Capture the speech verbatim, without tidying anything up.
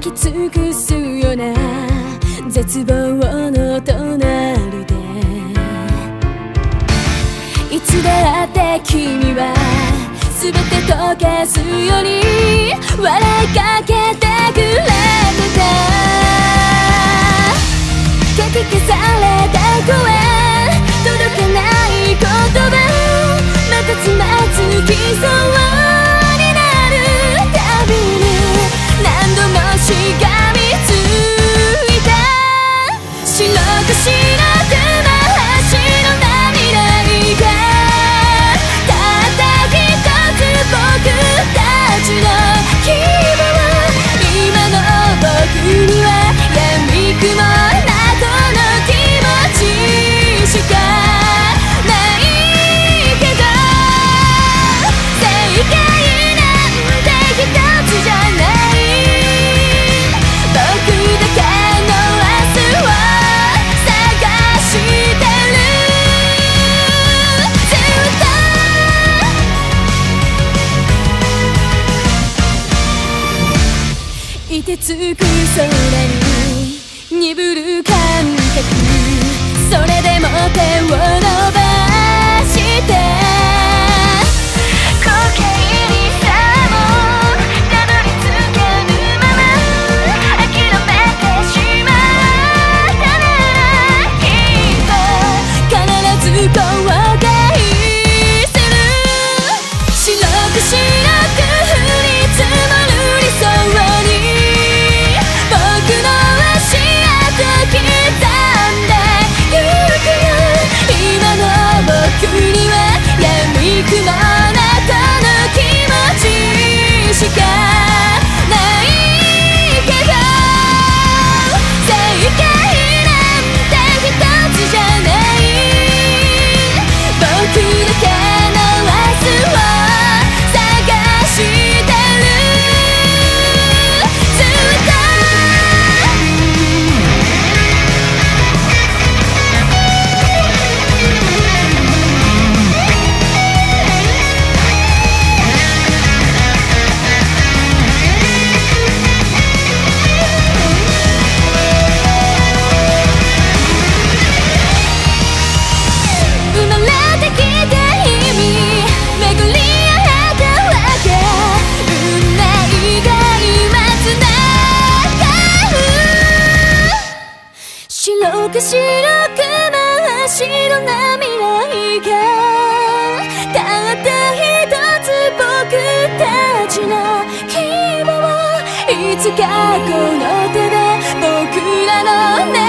き尽くすような絶望の隣で、いつだって君は全て溶かすように笑いかけてくれた。かき消された声、届かない言葉、またつまずきそうになるたびに何度もしがみついた。白く白く真っ白な未来がたった一つ僕たちの希望。今の僕には闇雲などの気持ちしかないけど、正解なんて一つじゃない。僕だけの明日を探してる。ずっと凍てつく空に鈍る感覚、それでも手を伸ばして時計にさもたどり着けぬまま諦めてしまったなら、きっと必ず後悔する。白く白く降り積もる理想に僕の足跡刻んでゆくよ。今の僕には闇雲の中の気持ちしかないけど、正解なんて一つじゃない。僕だけの明日を探してる。ずっと生まれてきた意味巡り合えたわけ、運命が今つながる。白く白く真っ白な未来がたった一つ僕たちの希望。いつかこの手で僕らの願